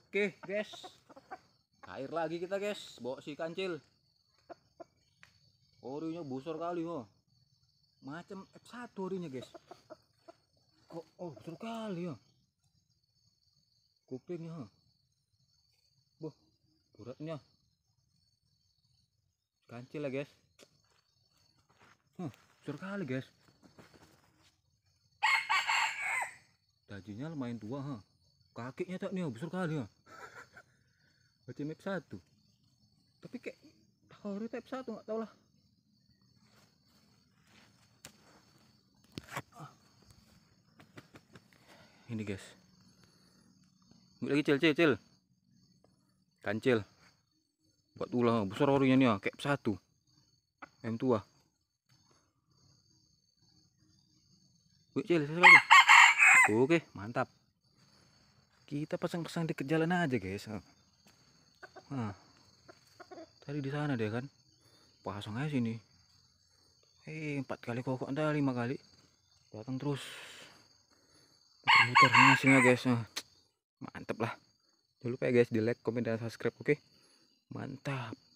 Oke guys, air lagi kita guys, bawa si kancil. Orinya besar kali macam F1 orinya guys. Besar kali kupingnya beratnya kancil lah guys. Besar kali guys, dajinya lumayan tua kakinya tak nih besar kali macam F1 tapi kayak hari F1 nggak tahu lah. Ini guys, ambil lagi cil kancil buat ulah besar orinya nih kayak F1 M tua. Cil lagi. Oke mantap, kita pasang-pasang di jalan aja guys. Tadi di sana deh kan pasang aja sini 4 kali kokok entah 5 kali datang terus muter-muter hasilnya guys. Mantap lah. Jangan lupa ya guys di like, komen, dan subscribe. Oke mantap.